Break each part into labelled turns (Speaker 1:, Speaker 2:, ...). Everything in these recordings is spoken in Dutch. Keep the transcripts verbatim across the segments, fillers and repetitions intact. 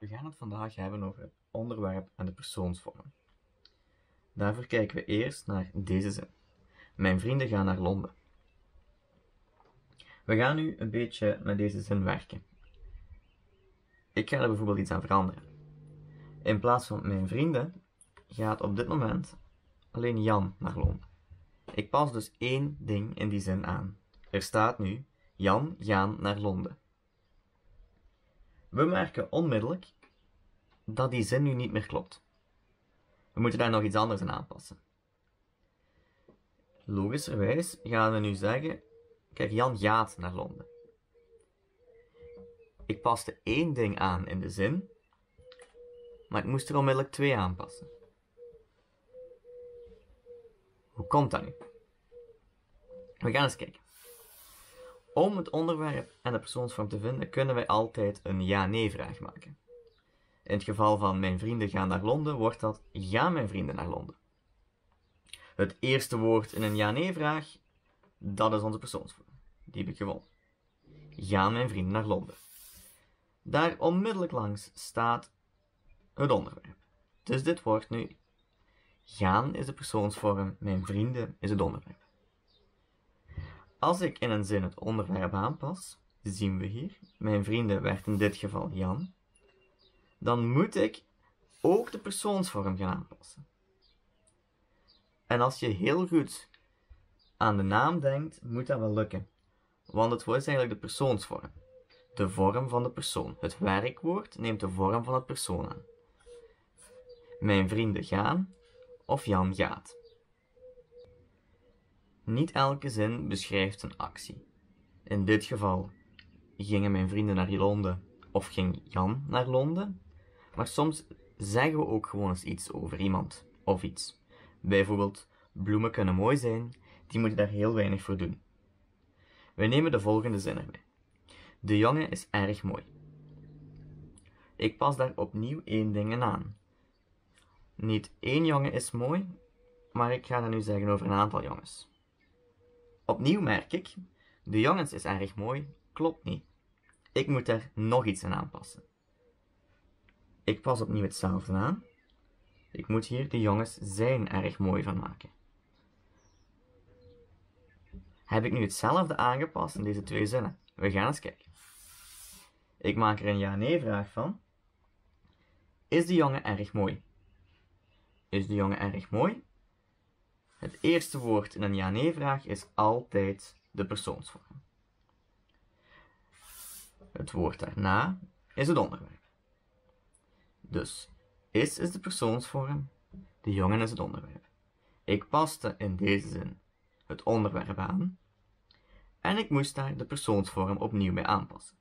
Speaker 1: We gaan het vandaag hebben over het onderwerp en de persoonsvorm. Daarvoor kijken we eerst naar deze zin. Mijn vrienden gaan naar Londen. We gaan nu een beetje met deze zin werken. Ik ga er bijvoorbeeld iets aan veranderen. In plaats van mijn vrienden gaat op dit moment alleen Jan naar Londen. Ik pas dus één ding in die zin aan. Er staat nu Jan gaan naar Londen. We merken onmiddellijk dat die zin nu niet meer klopt. We moeten daar nog iets anders aan aanpassen. Logischerwijs gaan we nu zeggen, kijk, Jan gaat naar Londen. Ik paste één ding aan in de zin, maar ik moest er onmiddellijk twee aanpassen. Hoe komt dat nu? We gaan eens kijken. Om het onderwerp en de persoonsvorm te vinden, kunnen wij altijd een ja-nee vraag maken. In het geval van mijn vrienden gaan naar Londen, wordt dat gaan mijn vrienden naar Londen. Het eerste woord in een ja-nee vraag, dat is onze persoonsvorm. Die heb ik gewonnen. Gaan mijn vrienden naar Londen. Daar onmiddellijk langs staat het onderwerp. Dus dit wordt nu gaan is de persoonsvorm, mijn vrienden is het onderwerp. Als ik in een zin het onderwerp aanpas, zien we hier, mijn vrienden werd in dit geval Jan, dan moet ik ook de persoonsvorm gaan aanpassen. En als je heel goed aan de naam denkt, moet dat wel lukken. Want het is eigenlijk de persoonsvorm. De vorm van de persoon. Het werkwoord neemt de vorm van het persoon aan. Mijn vrienden gaan of Jan gaat. Niet elke zin beschrijft een actie. In dit geval gingen mijn vrienden naar Londen of ging Jan naar Londen. Maar soms zeggen we ook gewoon eens iets over iemand of iets. Bijvoorbeeld, bloemen kunnen mooi zijn, die moeten daar heel weinig voor doen. We nemen de volgende zin erbij. De jongen is erg mooi. Ik pas daar opnieuw één ding aan. Niet één jongen is mooi, maar ik ga dat nu zeggen over een aantal jongens. Opnieuw merk ik, de jongens is erg mooi, klopt niet. Ik moet daar nog iets aan aanpassen. Ik pas opnieuw hetzelfde aan. Ik moet hier de jongens zijn erg mooi van maken. Heb ik nu hetzelfde aangepast in deze twee zinnen? We gaan eens kijken. Ik maak er een ja-nee vraag van. Is de jongen erg mooi? Is de jongen erg mooi? Het eerste woord in een ja-nee vraag is altijd de persoonsvorm. Het woord daarna is het onderwerp. Dus is is de persoonsvorm, de jongen is het onderwerp. Ik paste in deze zin het onderwerp aan en ik moest daar de persoonsvorm opnieuw bij aanpassen.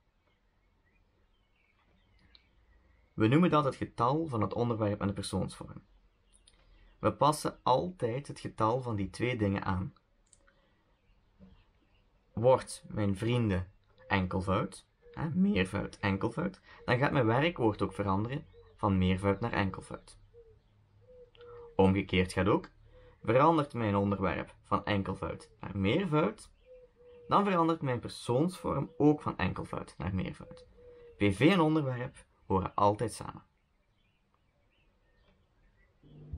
Speaker 1: We noemen dat het getal van het onderwerp en de persoonsvorm. We passen altijd het getal van die twee dingen aan. Wordt mijn vrienden enkelvoud, hè, meervoud, enkelvoud, dan gaat mijn werkwoord ook veranderen van meervoud naar enkelvoud. Omgekeerd gaat ook, verandert mijn onderwerp van enkelvoud naar meervoud, dan verandert mijn persoonsvorm ook van enkelvoud naar meervoud. P V en onderwerp horen altijd samen.